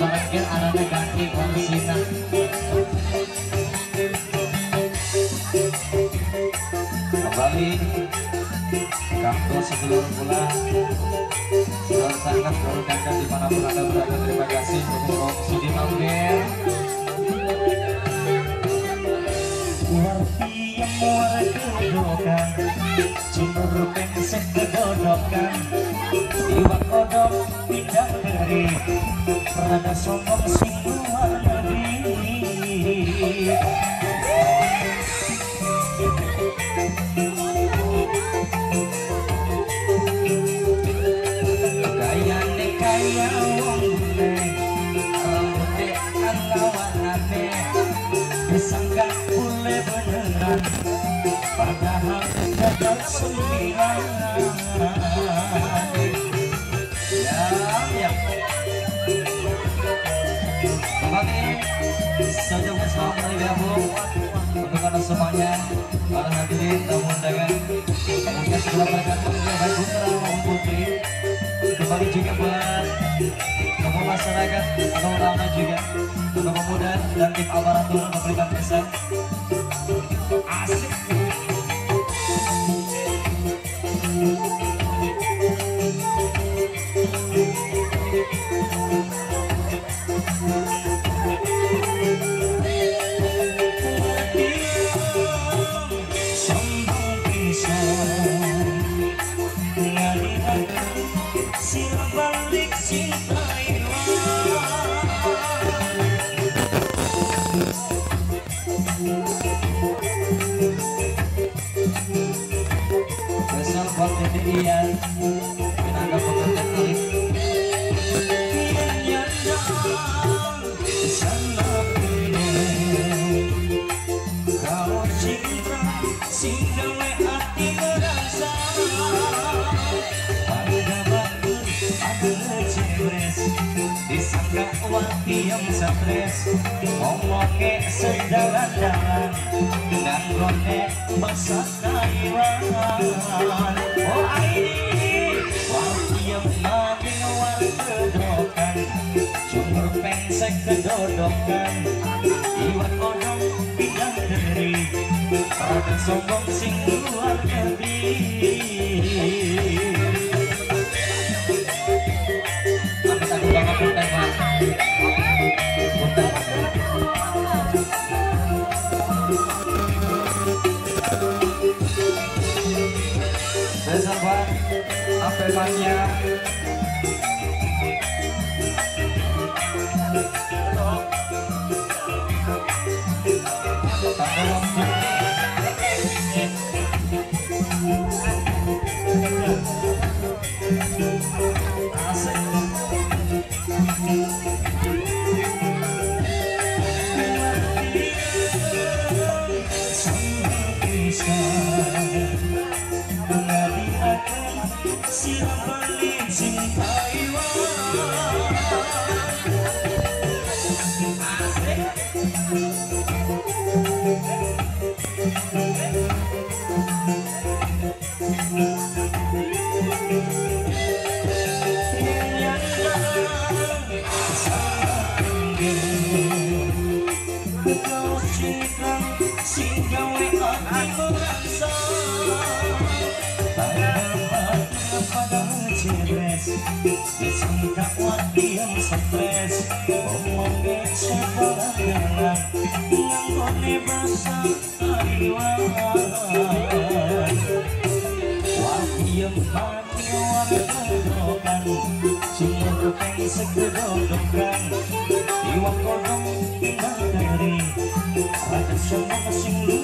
Barangkali anaknya ganti konsina. Kembali kampung sebelum pulang. Selamat sangat baru kakak dimanapun anda berada. Terima kasih untuk Om Sidi Maudir. Warti yang muara kedokan, cumur pengsek kedodokan, iwak kodok tidak dari, rada sombong sing luar negeri. Kayane kaya wong bule, rambutnya anggawanane, disangka bule beneran, padahal gagal sembilan. Ya. Kembali sejauh selamat dari Gabu untuk anda semuanya, para hadirin tamu undangan, mungkin segera mereka baik putra maupun putri. Kembali juga buat kamu masyarakat atau ulama juga, untuk pemuda dan tim aparatur memberikan pesan. Asik. Balik cinta besar buat Ian tenaga pekerja kali kau cinta singgawe hati merasa disangka wati yang stres ngomongnya sedalan-dalan dan gone masa Taiwan. Oh ini wati yang mati ngawar kedokan, cumur pengsek kedodokan, iwat kodok pindah dari, rada sombong sing luar negeri. Sahabat, apa emangnya? Disangka wati yang stres, ngomongnya sedalan-dalan, ngangkone bahasa Taiwan. Wati yang mati ngawar kedokan, cumur pengsek kedodokan, iwak kodok pindah dari, rada sombong sing